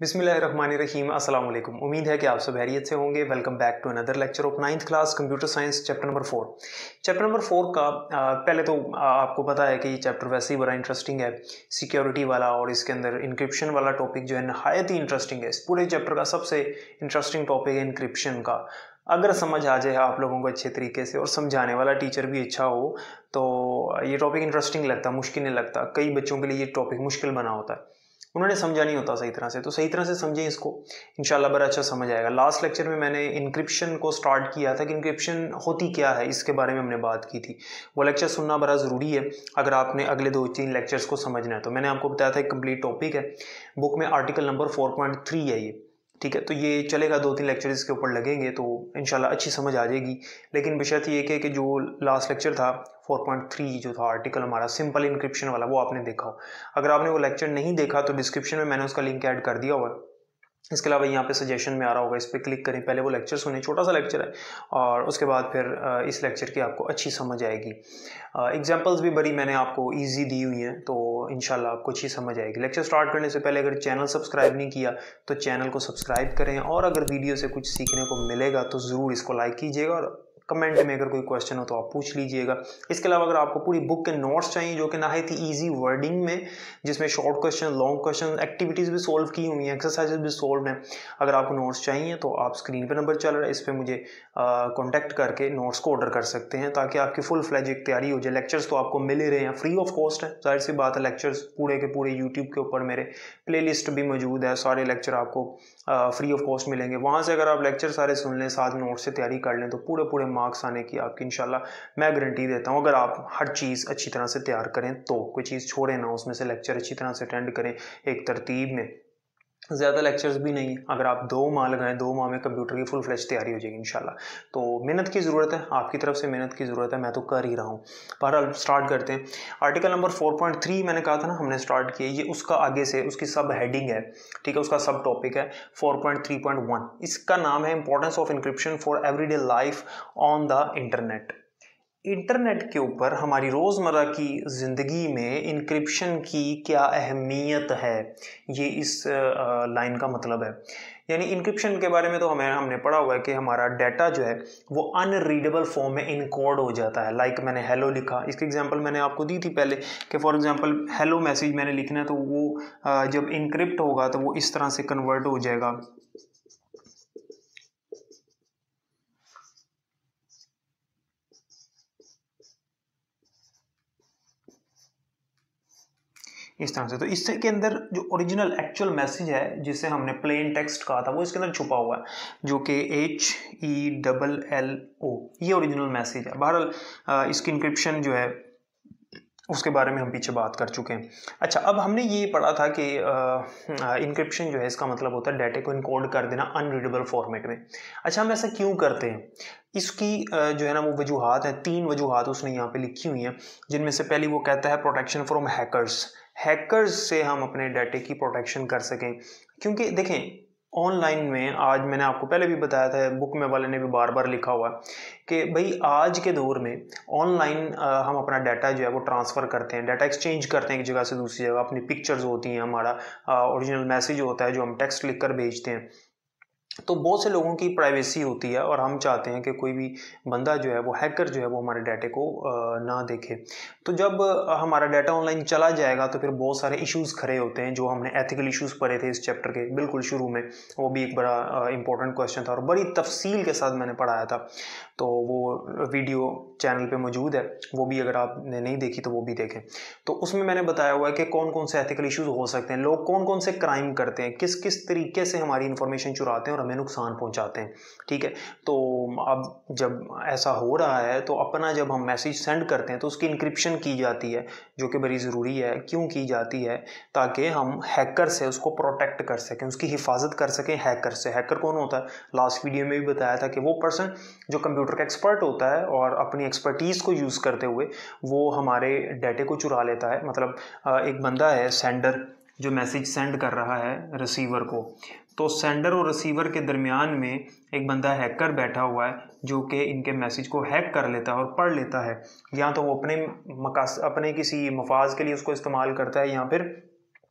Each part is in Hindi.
बिस्मिल्लाहिर्रहमानिर्रहीम अस्सलाम वालेकुम। उम्मीद है कि आप सब खैरियत से होंगे। Welcome back to another lecture of 9th class computer science chapter number 4। Chapter number 4 का पहले तो आपको पता है कि ये चैप्टर वैसे ही बड़ा इंटरेस्टिंग है, सिक्योरिटी वाला, और इसके अंदर इंक्रिप्शन वाला टॉपिक जो है नहायत ही इंटरेस्टिंग है। इस पूरे चैप्टर का सबसे इंटरेस्टिंग टॉपिक है इंक्रिप्शन का। अगर समझ आ जाए आप लोगों को अच्छे तरीके से और समझाने वाला टीचर भी अच्छा हो तो ये टॉपिक इंटरेस्टिंग लगता, मुश्किल नहीं लगता। कई बच्चों के लिए ये टॉपिक मुश्किल बना होता है, उन्होंने समझा नहीं होता सही तरह से, तो सही तरह से समझें इसको, इंशाल्लाह बड़ा अच्छा समझ आएगा। लास्ट लेक्चर में मैंने इंक्रिप्शन को स्टार्ट किया था कि इंक्रिप्शन होती क्या है, इसके बारे में हमने बात की थी। वो लेक्चर सुनना बड़ा ज़रूरी है अगर आपने अगले 2-3 लेक्चर्स को समझना है। तो मैंने आपको बताया था एक कंप्लीट टॉपिक है, बुक में आर्टिकल नंबर 4.3 है ये, ठीक है। तो ये चलेगा, 2-3 लेक्चर इसके ऊपर लगेंगे तो इंशाल्लाह अच्छी समझ आ जाएगी। लेकिन बशर्त ये कि जो लास्ट लेक्चर था 4.3 जो था आर्टिकल हमारा सिंपल इंक्रिप्शन वाला, वो आपने देखा हो। अगर आपने वो लेक्चर नहीं देखा तो डिस्क्रिप्शन में मैंने उसका लिंक ऐड कर दिया हुआ है। इसके अलावा यहाँ पे सजेशन में आ रहा होगा, इस पर क्लिक करें, पहले वो लेक्चर सुने, छोटा सा लेक्चर है, और उसके बाद फिर इस लेक्चर की आपको अच्छी समझ आएगी। एग्जांपल्स भी बड़ी मैंने आपको इजी दी हुई हैं, तो इंशाल्लाह आपको अच्छी समझ आएगी। लेक्चर स्टार्ट करने से पहले अगर चैनल सब्सक्राइब नहीं किया तो चैनल को सब्सक्राइब करें, और अगर वीडियो से कुछ सीखने को मिलेगा तो ज़रूर इसको लाइक कीजिएगा, और कमेंट में अगर कोई क्वेश्चन हो तो आप पूछ लीजिएगा। इसके अलावा अगर आपको पूरी बुक के नोट्स चाहिए जो कि नहायत ही ईजी वर्डिंग में, जिसमें short question, long question, activities भी सोल्व की हुई हैं, एक्सरसाइजेज भी सोल्व हैं, अगर आपको नोट्स चाहिए तो आप स्क्रीन पे नंबर चल रहा है, इस पर मुझे कॉन्टैक्ट करके नोट्स को ऑर्डर कर सकते हैं, ताकि आपकी फुल फ्लैज एक तैयारी हो जाए। लेक्चर्स तो आपको मिल ही रहे हैं, फ्री ऑफ कॉस्ट है, जाहिर सी बात है। लेक्चर्स पूरे के पूरे यूट्यूब के ऊपर मेरे प्लेलिस्ट भी मौजूद है, सारे लेक्चर आपको फ्री ऑफ कॉस्ट मिलेंगे। वहाँ से अगर आप लेक्चर सारे सुन लें, साथ नोट से तैयारी कर लें, तो पूरे मार्क्स आने की आपकी इंशाल्लाह मैं गारंटी देता हूँ। अगर आप हर चीज़ अच्छी तरह से तैयार करें तो, कोई चीज़ छोड़ें ना, उसमें से लेक्चर अच्छी तरह से अटेंड करें एक तरतीब में, ज़्यादा लेक्चर्स भी नहीं। अगर आप 2 माह लगाएं, 2 माह में कंप्यूटर की फुल फ्लैश तैयारी हो जाएगी इंशाल्लाह। तो मेहनत की ज़रूरत है, आपकी तरफ से मेहनत की ज़रूरत है, मैं तो कर ही रहा हूँ। बहरहाल स्टार्ट करते हैं। आर्टिकल नंबर 4.3 मैंने कहा था ना, हमने स्टार्ट किया, ये उसका आगे से उसकी सब हेडिंग है, ठीक है, उसका सब टॉपिक है 4.3.1। इसका नाम है importance of encryption for everyday life on the internet. Internet के ऊपर हमारी रोज़मर्रा की ज़िंदगी में इंक्रिप्शन की क्या अहमियत है, ये इस लाइन का मतलब है। यानी इंक्रिप्शन के बारे में तो हमने पढ़ा हुआ है कि हमारा डाटा जो है वो अनरीडेबल फॉर्म में इनकोड हो जाता है। लाइक मैंने हेलो लिखा, इसकी एग्जांपल मैंने आपको दी थी पहले कि फॉर एग्जांपल हेलो मैसेज मैंने लिखना है, तो वो जब इनक्रिप्ट होगा तो वो इस तरह से कन्वर्ट हो जाएगा, इस तरह से। तो इससे के अंदर जो ओरिजिनल एक्चुअल मैसेज है, जिसे हमने प्लेन टेक्स्ट कहा था, वो इसके अंदर छुपा हुआ है, जो कि HELLO, ये ओरिजिनल मैसेज है। बहरहाल इसकी इंक्रिप्शन जो है उसके बारे में हम पीछे बात कर चुके हैं। अच्छा, अब हमने ये पढ़ा था कि इंक्रिप्शन जो है इसका मतलब होता है डाटा को इनकोड कर देना अनरीडेबल फॉर्मेट में। अच्छा, हम ऐसा क्यों करते हैं? इसकी जो है ना वो वजूहात हैं, 3 वजूहात उसने यहाँ पे लिखी हुई हैं, जिनमें से पहली वो कहता है प्रोटेक्शन फ्रॉम हैकर्स। हैकर्स से हम अपने डाटे की प्रोटेक्शन कर सकें, क्योंकि देखें ऑनलाइन में, आज मैंने आपको पहले भी बताया था, बुक में वाले ने भी बार बार लिखा हुआ कि भाई आज के दौर में ऑनलाइन हम अपना डाटा जो है वो ट्रांसफ़र करते हैं, डाटा एक्सचेंज करते हैं एक जगह से दूसरी जगह। अपनी पिक्चर्स होती हैं, हमारा ओरिजिनल मैसेज होता है जो हम टेक्स्ट लिख कर भेजते हैं, तो बहुत से लोगों की प्राइवेसी होती है, और हम चाहते हैं कि कोई भी बंदा जो है वो हैकर जो है वो हमारे डाटे को ना देखे। तो जब हमारा डाटा ऑनलाइन चला जाएगा तो फिर बहुत सारे इश्यूज़ खड़े होते हैं, जो हमने एथिकल इश्यूज़ पढ़े थे इस चैप्टर के बिल्कुल शुरू में। वो भी एक बड़ा इंपॉर्टेंट क्वेश्चन था और बड़ी तफसील के साथ मैंने पढ़ाया था, तो वो वीडियो चैनल पे मौजूद है, वो भी अगर आपने नहीं देखी तो वो भी देखें। तो उसमें मैंने बताया हुआ है कि कौन कौन से एथिकल इश्यूज़ हो सकते हैं, लोग कौन कौन से क्राइम करते हैं, किस किस तरीके से हमारी इन्फॉर्मेशन चुराते हैं और हमें नुकसान पहुंचाते हैं, ठीक है। तो अब जब ऐसा हो रहा है तो अपना जब हम मैसेज सेंड करते हैं तो उसकी इंक्रिप्शन की जाती है, जो कि बड़ी ज़रूरी है। क्यों की जाती है? ताकि हम हैकर से उसको प्रोटेक्ट कर सकें, उसकी हिफाजत कर सकें हैकर से। हैकर कौन होता है? लास्ट वीडियो में भी बताया था कि वो पर्सन जो कंप्यूटर का एक्सपर्ट होता है और अपनी एक्सपर्टीज़ को यूज़ करते हुए वो हमारे डाटे को चुरा लेता है। मतलब एक बंदा है सेंडर, जो मैसेज सेंड कर रहा है रिसीवर को, तो सेंडर और रिसीवर के दरमियान में एक बंदा हैकर बैठा हुआ है जो कि इनके मैसेज को हैक कर लेता है और पढ़ लेता है। या तो वो अपने किसी मफाज के लिए उसको इस्तेमाल करता है, या फिर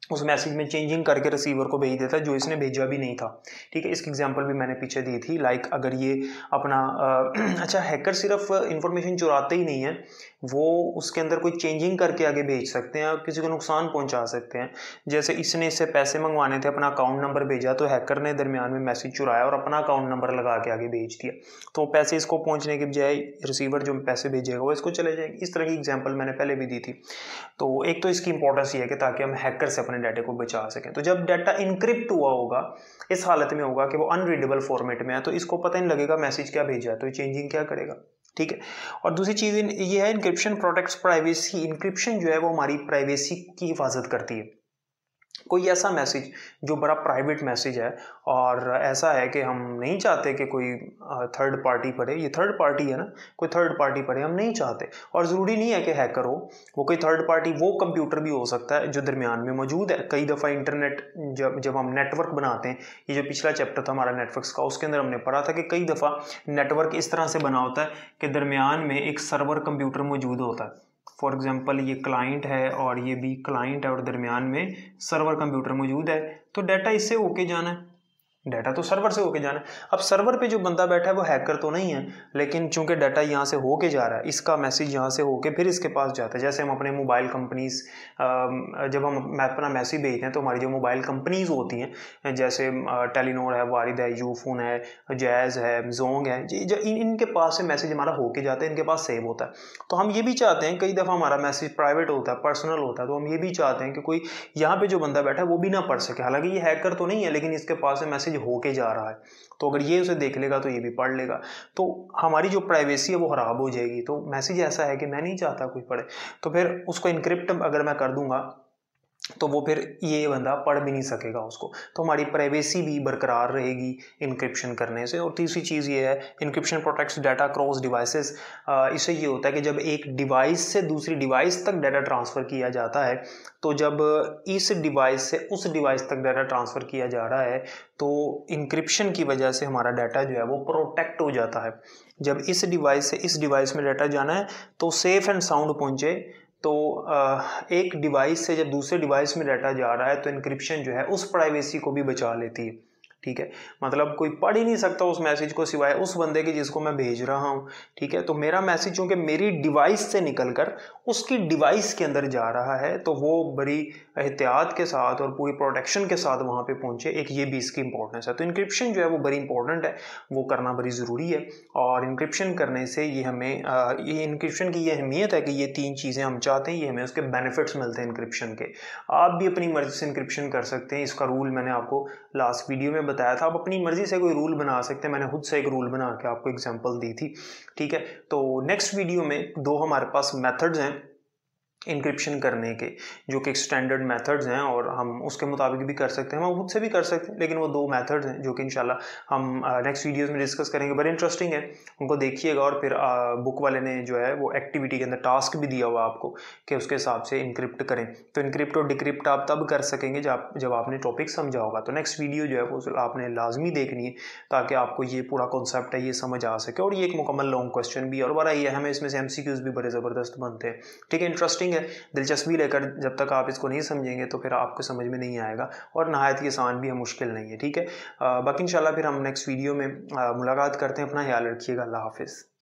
उस मैसेज में चेंजिंग करके रिसीवर को भेज देता है जो इसने भेजा भी नहीं था। ठीक है, इसकी एग्जांपल भी मैंने पीछे दी थी। लाइक अगर ये अपना अच्छा, हैकर सिर्फ इंफॉर्मेशन चुराते ही नहीं है, वो उसके अंदर कोई चेंजिंग करके आगे भेज सकते हैं और किसी को नुकसान पहुंचा सकते हैं। जैसे इसने इससे पैसे मंगवाने थे, अपना अकाउंट नंबर भेजा, तो हैकर ने दरमियान में मैसेज चुराया और अपना अकाउंट नंबर लगा के आगे भेज दिया, तो पैसे इसको पहुंचने के बजाय रिसीवर जो पैसे भेजेगा वो इसको चले जाएंगे। इस तरह की एग्जाम्पल मैंने पहले भी दी थी। तो एक तो इसकी इंपॉर्टेंस ये है कि ताकि हम हैकर से अपने डाटा को बचा सकें। तो जब डाटा इनक्रिप्ट हुआ होगा, इस हालत में होगा कि वो अनरीडेबल फॉर्मेट में है, तो इसको पता नहीं लगेगा मैसेज क्या भेजा है, तो ये चेंजिंग क्या करेगा। ठीक है, और दूसरी चीज़ ये है इनक्रिप्शन प्रोटेक्ट्स प्राइवेसी। इनक्रिप्शन जो है वो हमारी प्राइवेसी की हिफाजत करती है। कोई ऐसा मैसेज जो बड़ा प्राइवेट मैसेज है और ऐसा है कि हम नहीं चाहते कि कोई थर्ड पार्टी पढ़े, ये थर्ड पार्टी है ना, कोई थर्ड पार्टी पढ़े, हम नहीं चाहते। और ज़रूरी नहीं है कि हैकर हो, वो कोई थर्ड पार्टी, वो कंप्यूटर भी हो सकता है जो दरमियान में मौजूद है। कई दफ़ा इंटरनेट जब हम नेटवर्क बनाते हैं, ये जो पिछला चैप्टर था हमारा नेटवर्क्स का, उसके अंदर हमने पढ़ा था कि कई दफ़ा नेटवर्क इस तरह से बना होता है कि दरमियान में एक सर्वर कंप्यूटर मौजूद होता है। फॉर एग्जाम्पल ये क्लाइंट है और ये भी क्लाइंट है और दरमियान में सर्वर कंप्यूटर मौजूद है, तो डाटा इससे होके जाना है, डाटा तो सर्वर से होके जाना है। अब सर्वर पे जो बंदा बैठा है वो हैकर तो नहीं है, लेकिन चूंकि डाटा यहाँ से होके जा रहा है, इसका मैसेज यहाँ से होके फिर इसके पास जाता है। जैसे हम अपने मोबाइल कंपनीज, जब हम अपना मैसेज भेजते हैं तो हमारी जो मोबाइल कंपनीज होती हैं, जैसे टेलीनॉर है, वारिद है, यूफोन है, जैज़ है, जोंग है, इनके पास से मैसेज हमारा होके जाता है, इनके पास सेव होता है। तो हम ये भी चाहते हैं, कई दफ़ा हमारा मैसेज प्राइवेट होता है, पर्सनल होता है, तो हम ये भी चाहते हैं कि कोई यहाँ पे जो बंदा बैठा है वो भी ना पढ़ सके। हालांकि ये हैकर तो नहीं है, लेकिन इसके पास से मैसेज होके जा रहा है, तो अगर ये उसे देख लेगा तो ये भी पढ़ लेगा, तो हमारी जो प्राइवेसी है वो खराब हो जाएगी। तो मैसेज ऐसा है कि मैं नहीं चाहता कोई पढ़े, तो फिर उसको इनक्रिप्ट अगर मैं कर दूंगा तो वो फिर ये बंदा पढ़ भी नहीं सकेगा उसको, तो हमारी प्राइवेसी भी बरकरार रहेगी इनक्रिप्शन करने से। और तीसरी चीज़ ये है, encryption protects data cross devices. इससे ये होता है कि जब एक डिवाइस से दूसरी डिवाइस तक डाटा ट्रांसफ़र किया जाता है, तो जब इस डिवाइस से उस डिवाइस तक डाटा ट्रांसफ़र किया जा रहा है, तो इनक्रिप्शन की वजह से हमारा डाटा जो है वो प्रोटेक्ट हो जाता है। जब इस डिवाइस से इस डिवाइस में डाटा जाना है तो सेफ एंड साउंड पहुँचे। तो एक डिवाइस से जब दूसरे डिवाइस में डाटा जा रहा है तो इनक्रिप्शन जो है उस प्राइवेसी को भी बचा लेती है। ठीक है, मतलब कोई पढ़ ही नहीं सकता उस मैसेज को सिवाय उस बंदे के जिसको मैं भेज रहा हूँ। ठीक है, तो मेरा मैसेज चूंकि मेरी डिवाइस से निकलकर उसकी डिवाइस के अंदर जा रहा है, तो वो बड़ी एहतियात के साथ और पूरी प्रोटेक्शन के साथ वहाँ पे पहुँचे, एक ये भी इसकी इंपॉर्टेंस है। तो इनक्रिप्शन जो है वो बड़ी इंपॉर्टेंट है, वो करना बड़ी ज़रूरी है। और इनक्रिप्शन करने से ये हमें ये इनक्रिप्शन की ये अहमियत है कि ये तीन चीज़ें हम चाहते हैं, ये हमें उसके बेनिफिट्स मिलते हैं इनक्रिप्शन के। आप भी अपनी मर्ज़ी से इनक्रिप्शन कर सकते हैं। इसका रूल मैंने आपको लास्ट वीडियो में बताया था। आप अपनी मर्जी से कोई रूल बना सकते हैं, मैंने खुद से एक रूल बना के आपको एग्जांपल दी थी। ठीक है, तो नेक्स्ट वीडियो में दो हमारे पास मेथड्स हैं इनक्रिप्शन करने के, जो कि स्टैंडर्ड मेथड्स हैं और हम उसके मुताबिक भी कर सकते हैं, हम खुद से भी कर सकते हैं, लेकिन वो दो मेथड्स हैं जो कि इंशाल्लाह हम नेक्स्ट वीडियोस में डिस्कस करेंगे। बड़े इंटरेस्टिंग है, उनको देखिएगा। और फिर बुक वाले ने जो है वो एक्टिविटी के अंदर टास्क भी दिया हुआ आपको कि उसके हिसाब से इनक्रिप्ट करें। तो इनक्रिप्ट और डिक्रिप्ट आप तब कर सकेंगे जब आपने टॉपिक समझा होगा। तो नेक्स्ट वीडियो जो है वो आपने लाजमी देखनी है ताकि आपको ये पूरा कॉन्सेप्ट है ये समझ आ सके। और ये एक मुकम्मल लॉन्ग क्वेश्चन भी है और बड़ा ये हमें इसमें से MCQs भी बड़े ज़बरदस्त बनते हैं। ठीक है, इंटरेस्टिंग है, दिलचस्पी लेकर जब तक आप इसको नहीं समझेंगे तो फिर आपको समझ में नहीं आएगा, और नहायत ही आसान भी है, मुश्किल नहीं है। ठीक है, बाकी इंशाल्लाह फिर हम नेक्स्ट वीडियो में मुलाकात करते हैं। अपना ख्याल रखिएगा। अल्लाह हाफिज़।